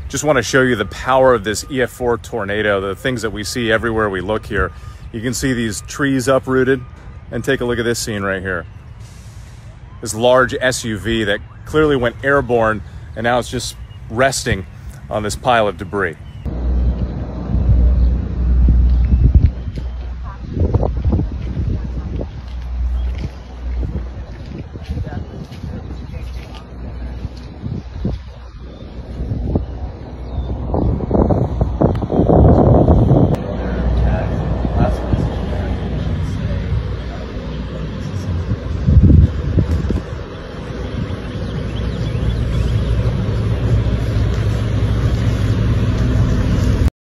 Just want to show you the power of this EF4 tornado, the things that we see everywhere we look here. You can see these trees uprooted, and take a look at this scene right here. This large SUV that clearly went airborne, and now it's just resting on this pile of debris.